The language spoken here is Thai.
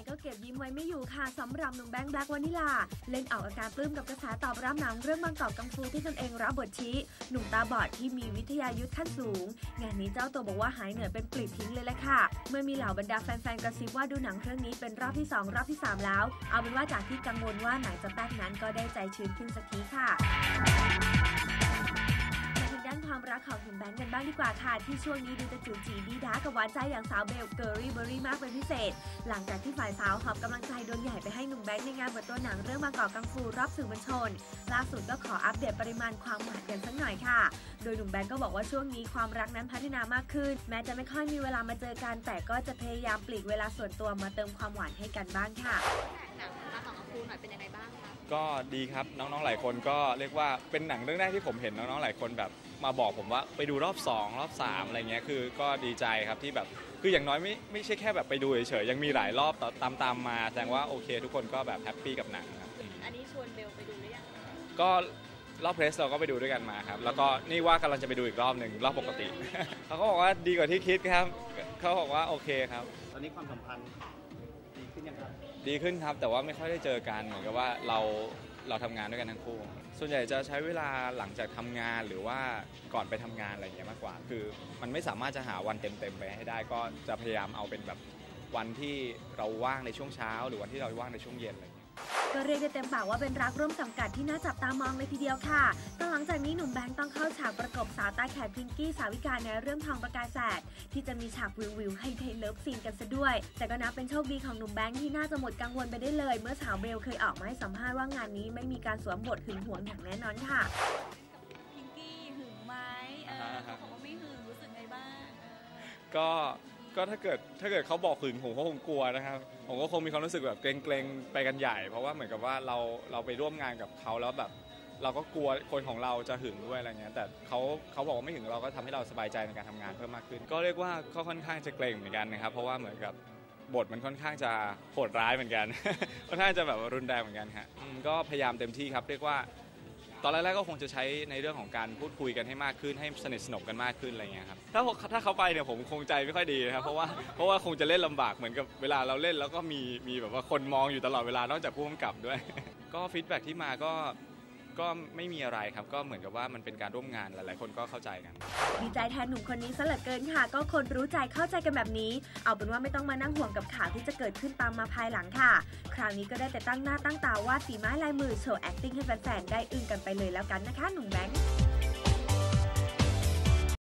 ก็เก็บยิ้มไว้ไม่อยู่ค่ะสำหรับหนุ่มแบงค์แบล็ควานิลาเล่นออกอาการปลื้มกับกระแสตอบรับหนังเรื่องบางกอกกังฟูที่ตนเองรับบทชี้หนุ่มตาบอดที่มีวิทยายุทธขั้นสูงงานนี้เจ้าตัวบอกว่าหายเหนื่อยเป็นปลิดทิ้งเลยแหละค่ะเมื่อมีเหล่าบรรดาแฟนๆกระซิบว่าดูหนังเรื่องนี้เป็นรอบที่2รอบที่3แล้วเอาเป็นว่าจากที่กังวลว่าหนังจะแป๊กนั้นก็ได้ใจชื้นขึ้นสักทีค่ะด้านความรักของหนุ่มแบงค์กันบ้างดีกว่าค่ะที่ช่วงนี้ดูจะจูจีดีด้ากับหวานใจอย่างสาวเบลเกอรี่เบอรี่มากเป็นพิเศษหลังจากที่ฝ่ายสาวหอบกำลังใจโดนใหญ่ไปให้หนุ่มแบงค์ในงานเปิดตัวหนังเรื่องบางกอกกังฟูรอบสื่อมวลชนล่าสุดก็ขออัปเดตปริมาณความหวานกันสักหน่อยค่ะโดยหนุ่มแบงค์ก็บอกว่าช่วงนี้ความรักนั้นพัฒนามากขึ้นแม้จะไม่ค่อยมีเวลามาเจอกันแต่ก็จะพยายามปลีกเวลาส่วนตัวมาเติมความหวานให้กันบ้างค่ะหนังบางกอกกังฟูหน่อยเป็นยังไงบ้างคะก็ดีครับน้องๆหลายคนก็เรียกว่าเป็นหนังเรื่องแรกที่ผมเห็นน้องๆหลายคนแบบมาบอกผมว่าไปดูรอบ2รอบ3อะไรเงี้ยคือก็ดีใจครับที่แบบคืออย่างน้อยไม่ใช่แค่แบบไปดูเฉยๆยังมีหลายรอบตามมาแสดงว่าโอเคทุกคนก็แบบแฮปปี้กับหนังครับอันนี้ชวนเบลไปดูหรือยังก็รอบเพรสเราก็ไปดูด้วยกันมาครับแล้วก็นี่ว่ากำลังจะไปดูอีกรอบหนึ่งรอบปกติเขาก็บอกว่าดีกว่าที่คิดครับเขาบอกว่าโอเคครับตอนนี้ความสัมพันธ์ดีขึ้นยังครับดีขึ้นครับแต่ว่าไม่ค่อยได้เจอกันเหมือนกับว่าเราทำงานด้วยกันทั้งคู่ส่วนใหญ่จะใช้เวลาหลังจากทำงานหรือว่าก่อนไปทำงานอะไรอย่างเงี้ยมากกว่าคือมันไม่สามารถจะหาวันเต็มๆไปให้ได้ก็จะพยายามเอาเป็นแบบวันที่เราว่างในช่วงเช้าหรือวันที่เราว่างในช่วงเย็นอะไรอย่างเงี้ยก็เรียกได้เต็มปากว่าเป็นรักร่วมสังกัดที่น่าจับตามองเลยทีเดียวค่ะก็หลังจากนี้หนุ่มแบงค์ต้องเข้าฉากประกบสาวตาแขกพิงกี้สาวิกาในเรื่องทองประกายแสดที่จะมีฉากวิวให้เทเลิฟซีนกันซะด้วยแต่ก็นับเป็นโชคดีของหนุ่มแบงค์ที่น่าจะหมดกังวลไปได้เลยเมื่อสาวเบลเคยออกมาให้สัมภาษณ์ว่างานนี้ไม่มีการสวมบทหึงหวงอย่างแน่นอนค่ะพิงกี้หึงไหมเขาบอกว่าไม่หึงรู้สึกไงบ้างก็ถ้าเกิดเขาบอกหึงผมก็คงกลัวนะครับผมก็คงมีความรู้สึกแบบเกรงๆไปกันใหญ่เพราะว่าเหมือนกับว่าเราไปร่วมงานกับเขาแล้วแบบเราก็กลัวคนของเราจะหึงด้วยอะไรเงี้ยแต่เขาบอกว่าไม่หึงเราก็ทำให้เราสบายใจในการทำงานเพิ่มมากขึ้นก็เรียกว่าก็ค่อนข้างจะเกรงเหมือนกันนะครับเพราะว่าเหมือนกับบทมันค่อนข้างจะโหดร้ายเหมือนกันค่อนข้างจะแบบรุนแรงเหมือนกันครับก็พยายามเต็มที่ครับเรียกว่าตอนแรกๆก็คงจะใช้ในเรื่องของการพูดคุยกันให้มากขึ้นให้สนิทสนมกันมากขึ้นอะไรเงี้ยครับถ้าเขาไปเนี่ยผมคงใจไม่ค่อยดีนะครับเพราะว่าคงจะเล่นลำบากเหมือนกับเวลาเราเล่นแล้วก็มีแบบว่าคนมองอยู่ตลอดเวลานอกจากผู้กำกับด้วยก็ฟีดแบ็กที่มาก็ไม่มีอะไรครับก็เหมือนกับว่ามันเป็นการร่วมงานหลายๆคนก็เข้าใจกันดีใจแทนหนุ่มคนนี้ซะเหลือเกินค่ะก็คนรู้ใจเข้าใจกันแบบนี้เอาเป็นว่าไม่ต้องมานั่งห่วงกับข่าวที่จะเกิดขึ้นตามมาภายหลังค่ะคราวนี้ก็ได้แต่ตั้งหน้าตั้งตาวาดฝีไม้ลายมือโชว์ acting ให้แฟนๆได้อึ้งกันไปเลยแล้วกันนะคะหนุ่มแบงค์